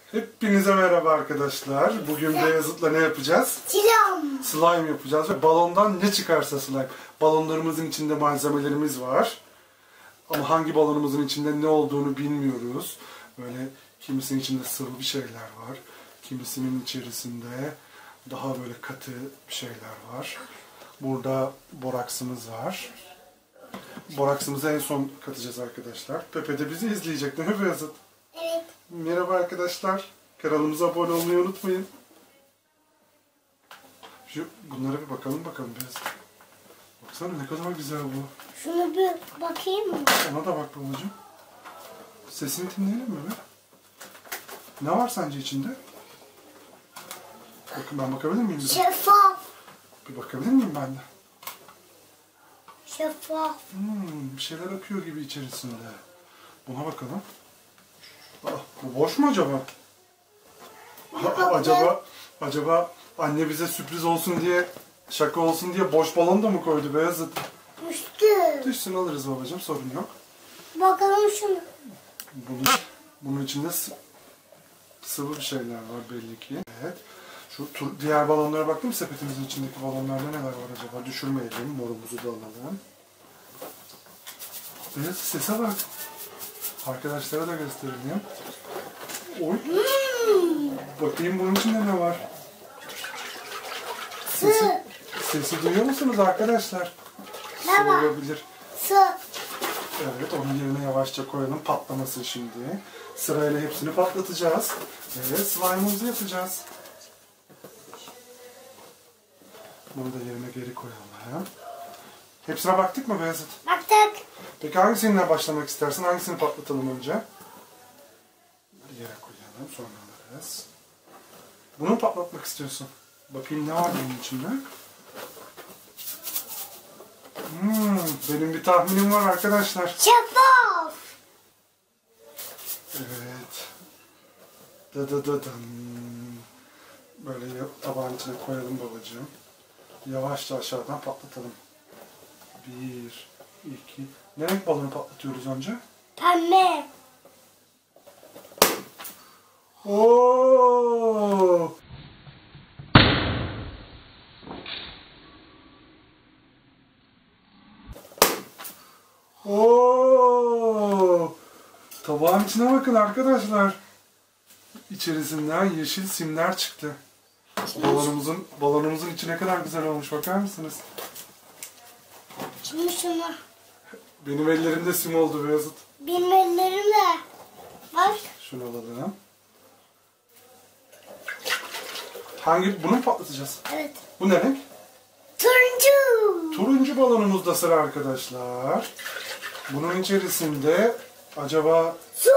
Hepinize merhaba arkadaşlar. Bugün Beyazıt'la ne yapacağız? Slime. Slime yapacağız ve balondan ne çıkarsa slime. Balonlarımızın içinde malzemelerimiz var. Ama hangi balonumuzun içinde ne olduğunu bilmiyoruz. Böyle kimisinin içinde sıvı bir şeyler var. Kimisinin içerisinde daha böyle katı bir şeyler var. Burada boraksımız var. Boraksımızı en son katacağız arkadaşlar. Pepe de bizi izleyecek değil mi Beyazıt? Evet. Merhaba arkadaşlar. Kanalımıza abone olmayı unutmayın. Bunlara bir bakalım Beyazıt. Baksana ne kadar güzel bu. Şunu bir bakayım mı? Ona da bak babacığım. Sesini dinleyelim mi be? Ne var sence içinde? Bakın ben bakabilir miyim? Şeffaf. Bir bakabilir miyim ben de? Şeffaf. Bir şeyler akıyor gibi içerisinde. Buna bakalım. Bu boş mu acaba? Acaba anne bize sürpriz olsun diye, şaka olsun diye boş balon da mı koydu Beyazıt? Düştü. Düşsün alırız babacığım, sorun yok. Bakalım şunu. Bunun içinde sıvı bir şeyler var belli ki. Evet. Şu diğer balonlara baktın mı, sepetimizin içindeki balonlarda neler var acaba? Düşürmeyelim, morumuzu da alalım. Beyazıt sese bak. Arkadaşlara da gösterelim. Oy. Bakayım bunun içinde ne var? Sesi duyuyor musunuz arkadaşlar? Ne var? Olabilir. Su. Evet, onun yerine yavaşça koyalım, patlamasın şimdi. Sırayla hepsini patlatacağız. Evet, slime'ımızı yapacağız. Bunu da yerine geri koyalım. Hepsine baktık mı Beyazıt? Baktık. Peki hangisinden başlamak istersin? Hangisini patlatalım önce? Yere koyalım, sonra alırız. Bunu mu patlatmak istiyorsun? Bakayım ne var bunun içinde? Benim bir tahminim var arkadaşlar. Şeffaf. Evet. Böyle tabağın içine koyalım babacığım. Yavaşça aşağıdan patlatalım. 1, 2... Ne renk balonu patlatıyoruz önce? Pembe. Oo! Oo! Tabağın içine bakın arkadaşlar. İçerisinden yeşil simler çıktı. Balonumuzun içi ne kadar güzel olmuş, bakar mısınız? Şimdi şunu. Benim ellerimde sim oldu Beyazıt. Benim ellerimle. Bak. Şunu alalım. Bunu mu patlatacağız? Evet. Bu ne renk? Turuncu. Turuncu balonumuzda sıra arkadaşlar. Bunun içerisinde acaba Su.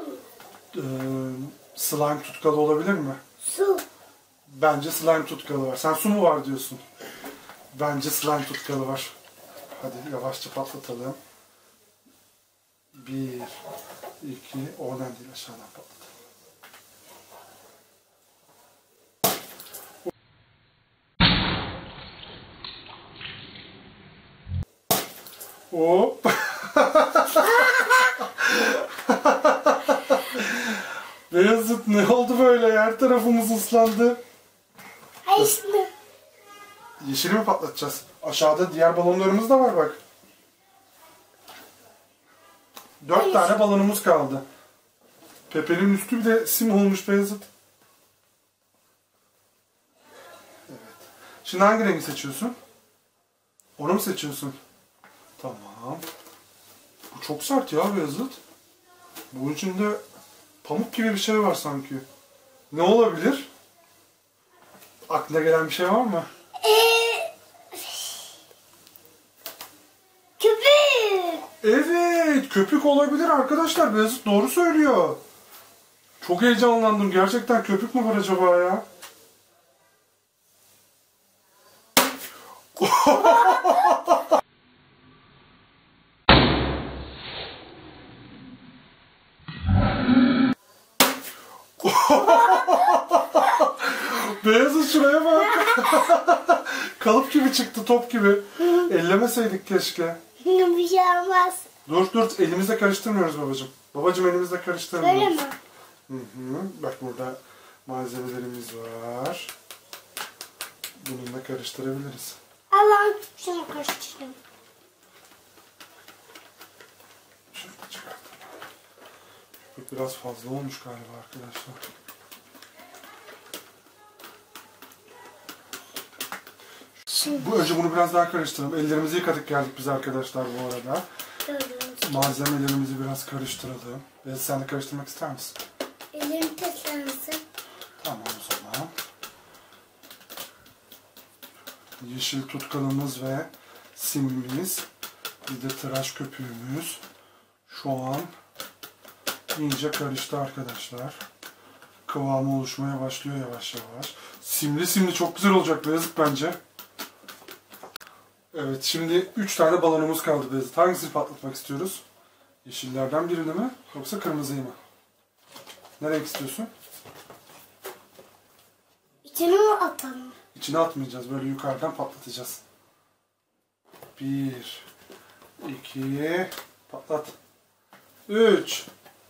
slime tutkalı olabilir mi? Su. Bence slime tutkalı var. Sen su mu var diyorsun? Bence slime tutkalı var. Hadi yavaşça patlatalım. 1, 2, oradan değil aşağıdan patlatalım. Hop. Beyazıt ne oldu böyle? Her tarafımız ıslandı. Hayır şimdi. Yeşili mi patlatacağız? Aşağıda diğer balonlarımız da var bak. 4 tane balonumuz kaldı. Pepe'nin üstü bir de sim olmuş Beyazıt. Evet. Şimdi hangi rengi seçiyorsun? Onu mu seçiyorsun? Tamam. Bu çok sert ya Beyazıt. Bunun içinde pamuk gibi bir şey var sanki. Ne olabilir? Aklına gelen bir şey var mı? Köpük. Evet, köpük olabilir arkadaşlar. Beyazıt doğru söylüyor. Çok heyecanlandım. Gerçekten köpük mü var acaba ya? Beyazıt şuraya bak. Kalıp gibi çıktı, top gibi. Ellemeseydik keşke. Bir şey olmaz. Dur, elimizle karıştırmıyoruz babacığım. Babacığım elimizle karıştırmıyoruz. Öyle mi? Bak burada malzemelerimiz var. Bununla karıştırabiliriz. Allah'ım şunu karıştırayım. Şunu çıkartalım. Bu biraz fazla olmuş galiba arkadaşlar. Önce bunu biraz daha karıştıralım. Ellerimizi yıkadık geldik biz arkadaşlar bu arada. Malzemelerimizi biraz karıştıralım. Sen de karıştırmak ister misin? Ellerim teslensin. Tamam o zaman. Yeşil tutkalımız ve simimiz, bir de tıraş köpüğümüz şu an iyice karıştı arkadaşlar. Kıvamı oluşmaya başlıyor yavaş yavaş. Simli çok güzel olacak Beyazıt bence. Evet, şimdi 3 tane balonumuz kaldı Beyazıt. Hangisini patlatmak istiyoruz? Yeşillerden birini mi yoksa kırmızıyı mı? Ne renk istiyorsun? İçine mi atalım? İçine atmayacağız. Böyle yukarıdan patlatacağız. 1, 2, patlat. 3.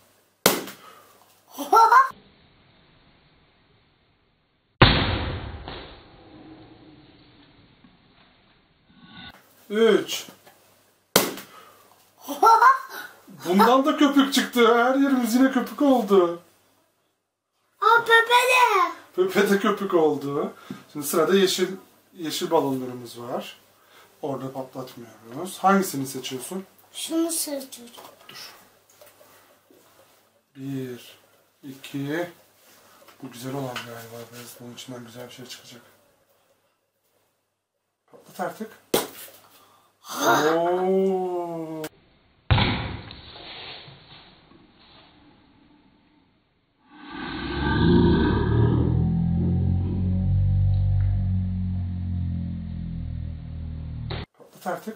Bundan da köpük çıktı. Her yerimiz yine köpük oldu. Aa Pepe. Pepe de köpük oldu. Şimdi sırada yeşil balonlarımız var. Orada patlatmıyoruz. Hangisini seçiyorsun? Şunu seçiyorum. Dur. 1, 2. Bu güzel olan galiba. Bunun içinden güzel bir şey çıkacak. Patlat artık. Oo. Patlat artık.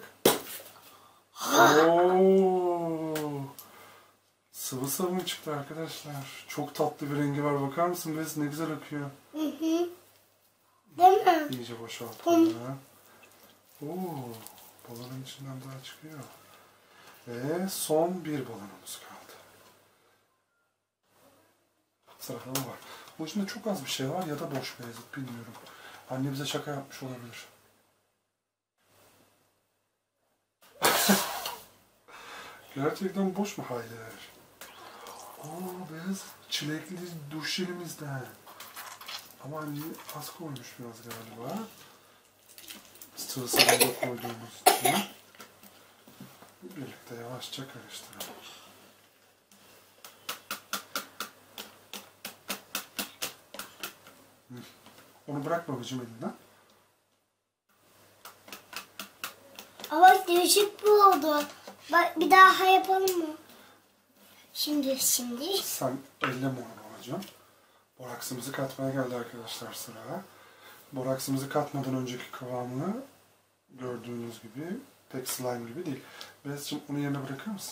Oo. Sıvı sabun çıktı arkadaşlar. Çok tatlı bir rengi var. Bakar mısın? Bez ne güzel akıyor. Değil mi? İyice boşaltalım. Oo. Balonun içinden daha çıkıyor. Ve son bir balonumuz kaldı. Sırada bu var. Bu içinde çok az bir şey var ya da boş Beyazıt bilmiyorum. Anne bize şaka yapmış olabilir. Gerçekten boş mu? Hayır. Beyaz çilekli duş jelimizden. Ama anne az koymuş biraz galiba. Sıvı sabunu koyduğumuz için. Birlikte yavaşça karıştıralım. Onu bırak babacığım elinden. Ama değişik bu oldu. Bak bir daha yapalım mı? Şimdi. Sen elleme onu babacığım. Boraksımızı katmaya geldi arkadaşlar sıra. Boraksımızı katmadan önceki kıvamını gördüğünüz gibi pek slime gibi değil. Beyazcığım onu yerine bırakır mısın?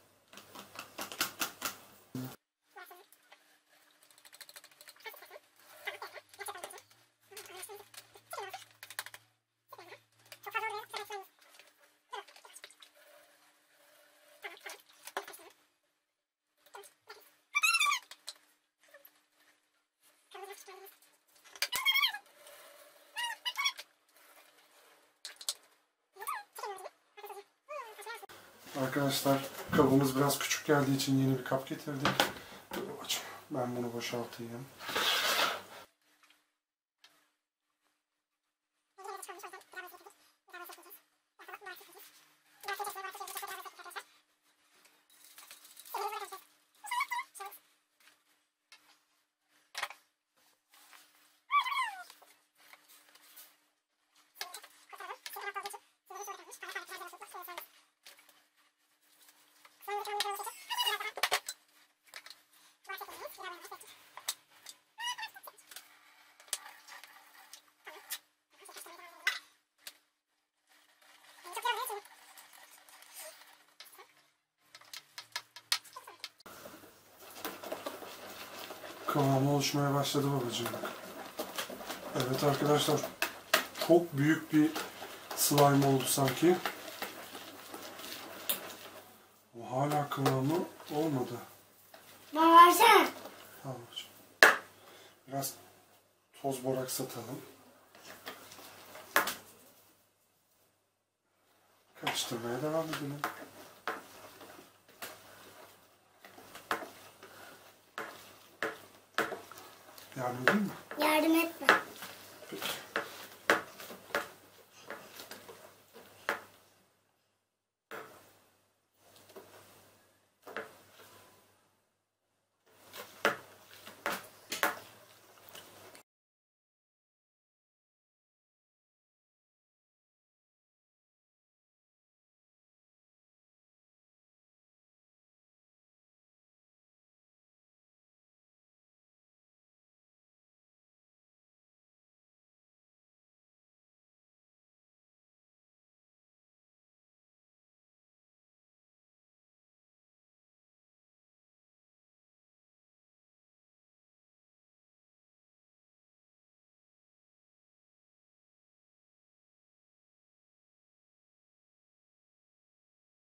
Arkadaşlar kabımız biraz küçük geldiği için yeni bir kap getirdik. Dur babacığım, ben bunu boşaltayım. Kıvamı oluşmaya başladı babacığım. Evet arkadaşlar, çok büyük bir slime oldu sanki. O hala kıvamı olmadı. Bana versene. Tamam hocam. Biraz toz boraks atalım. Karıştırmaya devam edelim. Yardım edeyim mi? Yardım etme. Peki.